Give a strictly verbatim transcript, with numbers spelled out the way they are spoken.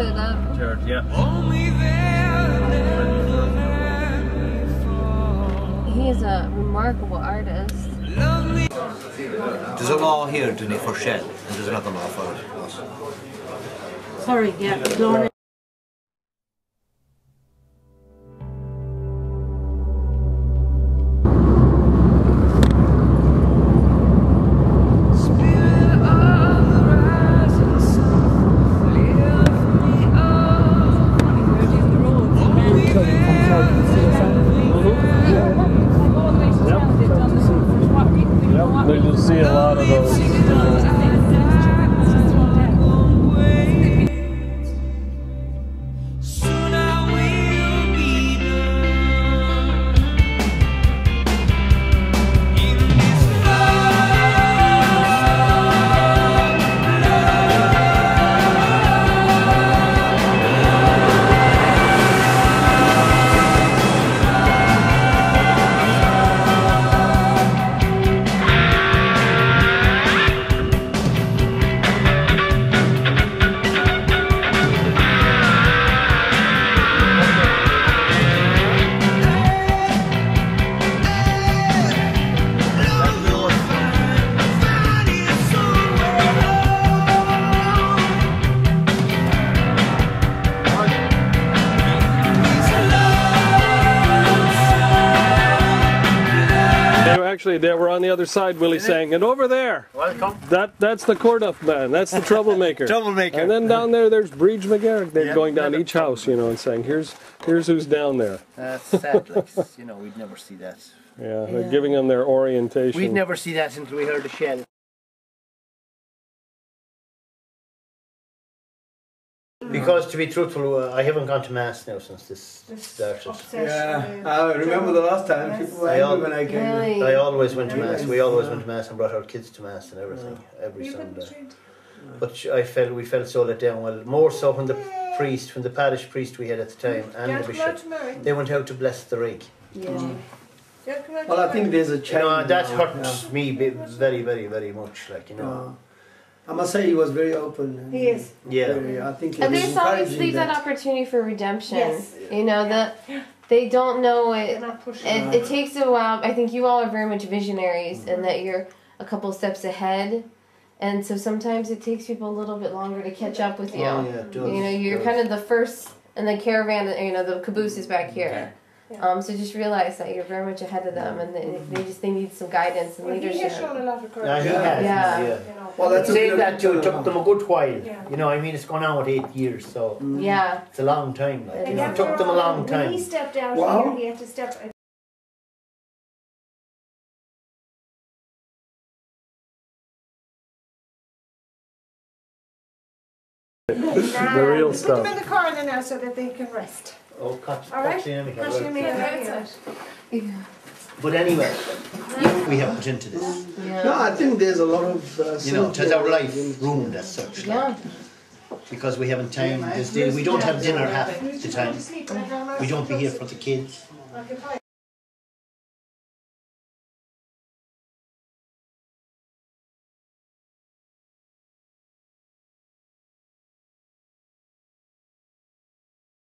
it up. Third, yeah. He is a remarkable artist. There's a law here, doing it for shed, and there's another law for it. Sorry, yeah, Lauren. You'll see a lot of those. Actually, they were on the other side, Willie saying, and over there, Welcome. that that's the Corduff man, that's the troublemaker. Troublemaker. And then down there, there's Breege McGarrick. They're Yeah. going down each house, you know, and saying, here's here's who's down there. That's sad, like, you know, we'd never see that. Yeah, they're giving them their orientation. We'd never see that until we heard the shell. Because to be truthful, uh, I haven't gone to mass now since this started. Yeah, I remember the last time people were angry when I came. Really? I I always went to mass. We always went to mass and brought our kids to mass and everything every Sunday. But I felt we felt so let down. Well, more so when the priest, when the parish priest we had at the time, and the bishop, they went out to bless the rake. Yeah. Well, I think there's a You change. know, that now, hurt yeah. me bi- very, very, very much. Like you know. Uh, I must say he was very open. He is. Yeah. Very, I think he And was there's always encouraging leaves that. that. opportunity for redemption. Yes. You know, that they don't know They're it. not pushing. It, it takes a while. I think you all are very much visionaries, and that you're a couple steps ahead. And so sometimes it takes people a little bit longer to catch up with you. Oh, yeah, it does, You know, you're it kind does. of the first, and the caravan, you know, the caboose is back here. Yeah. Um, so just realize that you're very much ahead of them, and they, they just they need some guidance and Well, he leadership. has shown a lot of courage. Yeah, he has. Yeah. Yeah. You know. Well, that's a Saying good that too, it turnaround. took them a good while. Yeah. You know, I mean, it's gone on with eight years, so Yeah. it's a long time. Like, you And know, it after took them a all, long When time. he stepped out Wow. here, he had to step. The real Put stuff. them in the corner now so that they can rest. Oh, cut, All right? cut the enemy, Crush him right. in. But anyway, we have put into this. Yeah. No, I think there's a lot of. Uh, You know, it has our life sympathy. ruined as such. Yeah. Like, because we haven't time. There's day, we don't have dinner half the time. We don't be here for the kids.